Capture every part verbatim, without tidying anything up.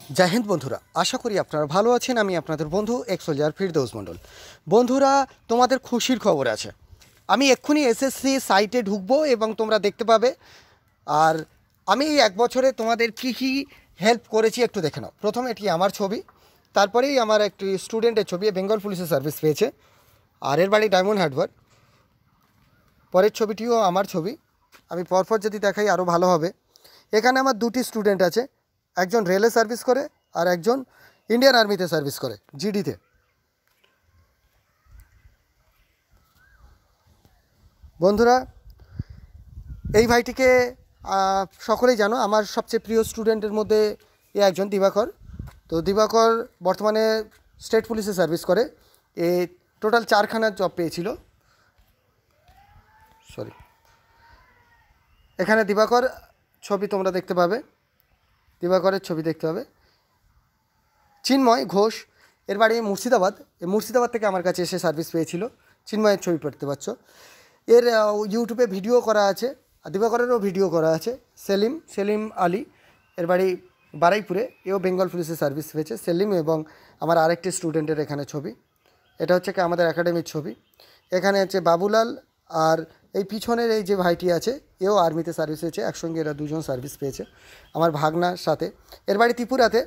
জয় হিন্দ বন্ধুরা, আশা করি আপনারা ভালো আছেন। আমি আপনাদের বন্ধু এক্স সোলজার ফিরদৌস মণ্ডল। বন্ধুরা, তোমাদের খুশির খবর আছে। আমি এক্ষুনি এসএসসি সাইটে ঢুকবো এবং তোমরা দেখতে পাবে। আর আমি এই এক বছরে তোমাদের কী কী হেল্প করেছি একটু দেখে নাও। প্রথমে এটি আমার ছবি, তারপরেই আমার একটি স্টুডেন্টের ছবি, বেঙ্গল পুলিশের সার্ভিস পেয়েছে, আর এর বাড়ি ডায়মন্ড হারবার। পরের ছবিটিও আমার ছবি। আমি পরপর যদি দেখাই আরও ভালো হবে। এখানে আমার দুটি স্টুডেন্ট আছে, একজন রেলে সার্ভিস করে আর একজন ইন্ডিয়ান আর্মিতে সার্ভিস করে, জিডিতে। বন্ধুরা, এই ভাইটিকে সকলেই জানো, আমার সবচেয়ে প্রিয় স্টুডেন্টের মধ্যে এ একজন, দিবাকর। তো দিবাকর বর্তমানে স্টেট পুলিশে সার্ভিস করে। এ টোটাল চারখানার জব পেয়েছিল। সরি, এখানে দিবাকর ছবি তোমরা দেখতে পাবে, দিবাকরের ছবি দেখতে হবে। চিন্ময় ঘোষ, এর বাড়ি মুর্শিদাবাদ। এই মুর্শিদাবাদ থেকে আমার কাছে এসে সার্ভিস পেয়েছিল। চিন্ময়ের ছবি পড়তে পারছ। এর ইউটিউবে ভিডিও করা আছে, আর দিবাকরেরও ভিডিও করা আছে। সেলিম সেলিম আলী, এর বাড়ি বারাইপুরে, এও বেঙ্গল পুলিশে সার্ভিস পেয়েছে। সেলিম এবং আমার আরেকটি স্টুডেন্টের এখানে ছবি। এটা হচ্ছে কি আমাদের একাডেমির ছবি। এখানে হচ্ছে বাবুলাল, আর এই পিছনের এই যে ভাইটি আছে, এও আর্মিতে সার্ভিস হয়েছে। একসঙ্গে এরা দুজন সার্ভিস পেয়েছে আমার ভাগনার সাথে। এর বাড়ি ত্রিপুরাতে,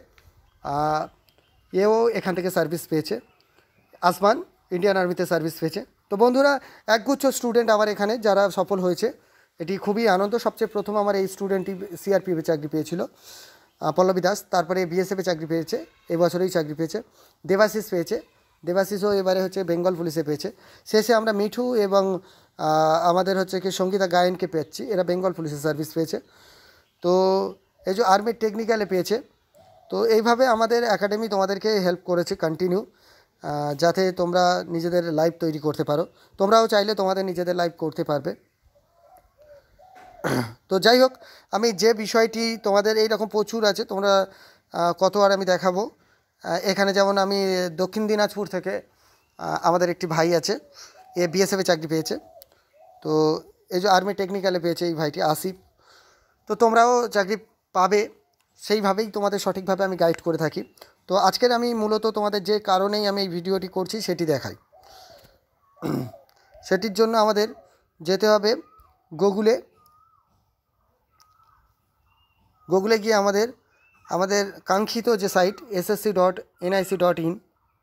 এও এখান থেকে সার্ভিস পেয়েছে। আসমান ইন্ডিয়ান আর্মিতে সার্ভিস পেয়েছে। তো বন্ধুরা, একগুচ্ছ স্টুডেন্ট আমার এখানে যারা সফল হয়েছে, এটি খুবই আনন্দ। সবচেয়ে প্রথম আমার এই স্টুডেন্টটি সিআরপিএফে চাকরি পেয়েছিল, পল্লবী দাস। তারপরে বিএসএফে চাকরি পেয়েছে, এবছরেই চাকরি পেয়েছে। দেবাশিস পেয়েছে, দেবাশিসও এবারে হচ্ছে বেঙ্গল পুলিশে পেয়েছে। শেষে আমরা মিঠু এবং আমাদের হচ্ছে কি সঙ্গীতা গায়নকে পেয়েছি, এরা বেঙ্গল পুলিশে সার্ভিস পেয়েছে। তো এই যে আর্মির টেকনিক্যালে পেয়েছে। তো এইভাবে আমাদের একাডেমি তোমাদেরকে হেল্প করেছে কন্টিনিউ, যাতে তোমরা নিজেদের লাইফ তৈরি করতে পারো। তোমরাও চাইলে তোমাদের নিজেদের লাইফ করতে পারবে। তো যাই হোক, আমি যে বিষয়টি তোমাদের এই রকম প্রচুর আছে, তোমরা কত আর আমি দেখাবো। এখানে যেমন আমি দক্ষিণ দিনাজপুর থেকে আমাদের একটি ভাই আছে, এ বিএসএফে চাকরি পেয়েছে। তো এই যে আর্মি টেকনিক্যালে পেয়েছে এই ভাইটি আসিফ। তো তোমরাও চাকরি পাবে, সেইভাবেই তোমাদের সঠিকভাবে আমি গাইড করে থাকি। তো আজকের আমি মূলত তোমাদের যে কারণেই আমি এই ভিডিওটি করছি সেটি দেখাই। সেটির জন্য আমাদের যেতে হবে গুগলে। গুগলে গিয়ে আমাদের আমাদের কাঙ্ক্ষিত যে site SSC dot NIC dot in,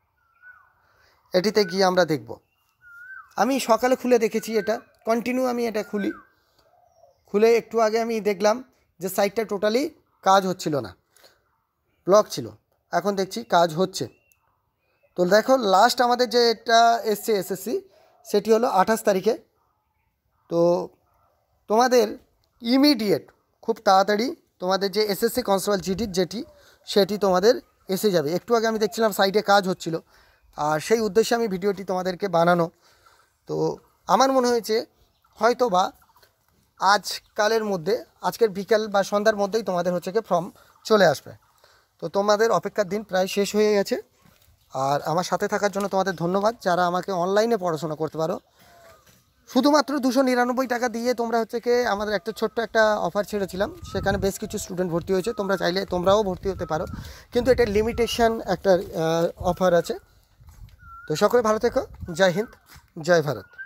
এটিতে গিয়ে আমরা দেখব। আমি সকালে খুলে দেখেছি, এটা কন্টিনিউ আমি এটা খুলি। খুলে একটু আগে আমি দেখলাম যে সাইটটা টোটালি কাজ হচ্ছিল না, ব্লক ছিল। এখন দেখছি কাজ হচ্ছে। তো দেখো, লাস্ট আমাদের যে এটা এসছে এসএসসি, সেটি হলো আঠাশ তারিখে। তো তোমাদের ইমিডিয়েট, খুব তাড়াতাড়ি তোমাদের যে এসএসসি কনস্টেবল জিডি যেটি, সেটি তোমাদের এসে যাবে। একটু আগে আমি দেখছিলাম সাইটে কাজ হচ্ছিল, আর সেই উদ্দেশ্যে আমি ভিডিওটি তোমাদেরকে বানানো। তো আমার মনে হয়েছে হয়তো বা আজকালের মধ্যে, আজকের বিকাল বা সন্ধ্যার মধ্যেই তোমাদের হচ্ছে কি ফর্ম চলে আসবে। তো তোমাদের অপেক্ষার দিন প্রায় শেষ হয়ে গেছে। আর আমার সাথে থাকার জন্য তোমাদের ধন্যবাদ। যারা আমাকে অনলাইনে পড়াশোনা করতে পারো, শুধুমাত্র দুশো নিরানব্বই টাকা দিয়ে তোমরা হচ্ছে কি আমাদের একটা ছোট্ট একটা অফার ছেড়েছিলাম, সেখানে বেশ কিছু স্টুডেন্ট ভর্তি হয়েছে। তোমরা চাইলে তোমরাও ভর্তি হতে পারো, কিন্তু এটা লিমিটেশন একটা অফার আছে। তো সকলে ভালো থেকো। জয় হিন্দ, জয় ভারত।